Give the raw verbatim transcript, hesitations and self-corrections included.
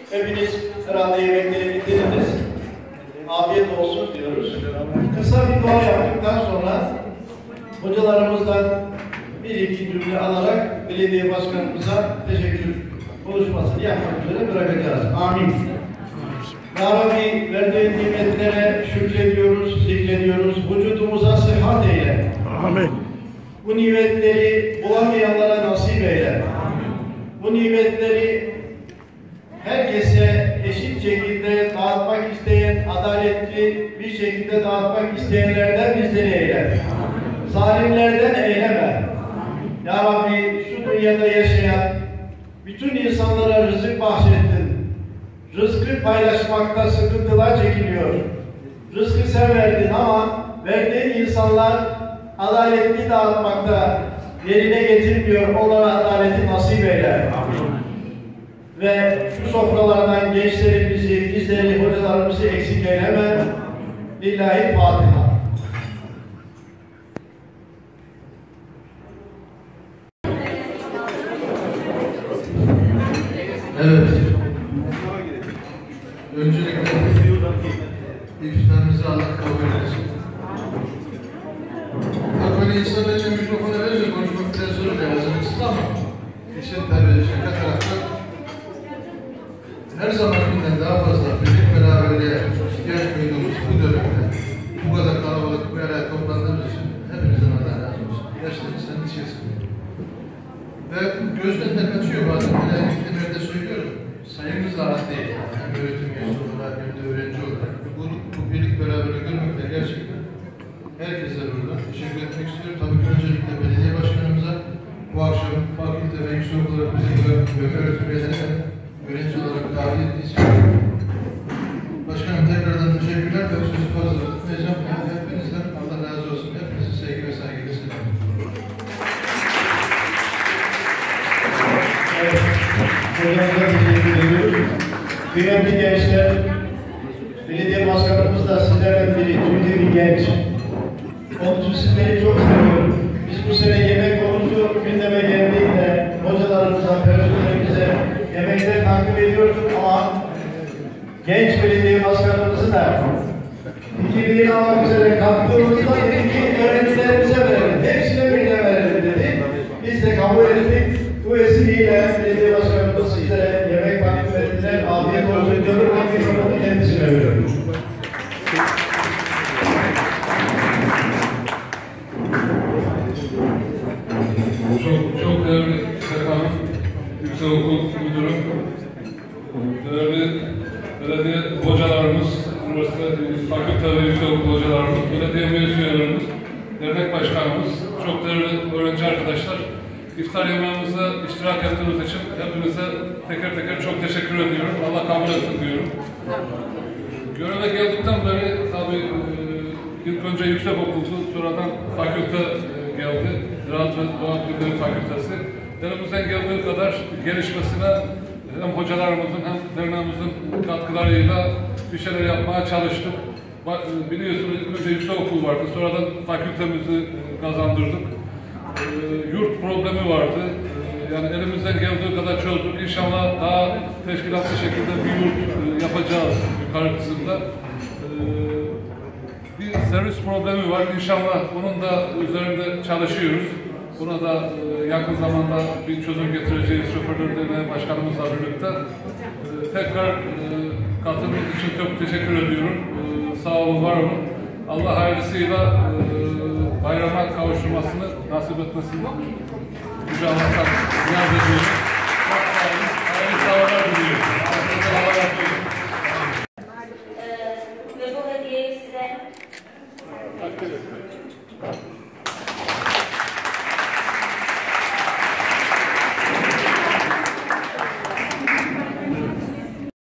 Hepiniz herhalde yemekleri bitirdiniz. Afiyet olsun diyoruz. Kısa bir dua yaptıktan sonra hocalarımızdan bir iki cümle alarak belediye başkanımıza teşekkür konuşmasını yapmak üzere bırakacağız. Amin. Ya Rabbi, verdiğin nimetlere şükrediyoruz, zikrediyoruz. Vücudumuza sıhhat eyle. Amin. Bu nimetleri bulamayanlara nasip eyle. Amin. Bu nimetleri herkese eşit şekilde dağıtmak isteyen, adaletli bir şekilde dağıtmak isteyenlerden bizleri eyle. Amin. Zalimlerden eyleme. Amin. Ya Rabbi, şu dünyada yaşayan bütün insanlara rızık bahşettin. Rızkı paylaşmakta sıkıntılar çekiliyor. Rızkı sen verdin ama verdiğin insanlar adaletli dağıtmakta yerine getirmiyor. Onlara adaleti nasip eyle. Amin. Ve şu sofralardan gençlerimizi, bizleri, hocalarımızı eksik eyleme. Lillahi Fatiha. Evet. Öncelikle iftarınızı Allah kabul etsin. Tabii böyle insan önce mikrofonu verince konuşmak biraz zor oluyor hazırlıksız ama işin tabii şaka tarafı her zamankinden daha fazla birlik beraberliğe ihtiyaç duyduğumuz bu dönemde bu kadar kalabalık bir araya toplandığımız için hepinizden Allah razı olsun. Gerçekten insanın içi sıkılıyor. Ve gözden de kaçıyor bazen. Böyle ilk söylüyorum. Sayımız da az değil. Hem öğretim üyesi olarak hem de öğrenci olarak. Bu, bu birlik beraberliği görmekle gerçekten herkese burada teşekkür etmek istiyorum. Tabii ki öncelikle belediye başkanımıza bu akşam fakülte ve yüksek olarak bizi bölge öğretim üyelerine öğrenci olarak davet ettiği için başkanım tekrardan teşekkürler ve sözü fazla tutmayacağım. Yani hepinizden Allah razı olsun. Hepinizi sevgi ve saygıyla selamlıyorum. Evet. Hocamıza teşekkür ediyoruz. Kıymetli gençler, belediye başkanımız da sizlerden biri, çünkü bir genç. Onun için sizleri çok seviyorum. Biz bu sene yemek konusu gündeme geldiğinde hocalarımıza, personelimize yemekleri takip ediyoruz ama genç belediye başkanımızı da fikirliğini almak üzere kalktığımızda dedik ki öğrencilerimize verelim, hepsine birine verelim dedik. Biz de kabul ettik. Bu vesileyle belediye başkanımız sizlere yemek takdim ettiler. Afiyet olsun diyorum. Ben mikrofonu kendisine veriyorum. Çok, çok değerli Sekan Yüksekokul Müdürü, değerli belediye hocalarımız, üniversite fakülte ve yüksekokul hocalarımız, belediye meclis üyelerimiz, dernek başkanımız, çok değerli öğrenci arkadaşlar, İftar yemeğimizde iştirak ettiğiniz için hepinize teker teker çok teşekkür ediyorum. Allah kabul etsin diyorum. Göreve geldikten beri tabii ilk önce yüksekokuldu, sonradan fakülte geldi. Ziraat ve Doğa Bilimleri Fakültesi. Elimizden geldiği kadar gelişmesine hem hocalarımızın hem derneğimizin katkılarıyla bir şeyler yapmaya çalıştık. Biliyorsunuz ilk önce yüksekokul vardı, sonradan fakültemizi kazandırdık. Yurt problemi vardı. Yani elimizden geldiği kadar çözdük. İnşallah daha teşkilatlı şekilde bir yurt yapacağız yukarı kısımda. Bir servis problemi var. İnşallah bunun da üzerinde çalışıyoruz. Buna da yakın zamanda bir çözüm getireceğiz şoförlerle başkanımızla birlikte. Tekrar katılımınız için çok teşekkür ediyorum. Sağ olun, var olun. Allah hayırlısıyla bayrama kavuşturmasını nasip etmesini Yüce Allah'tan niyaz ediyoruz.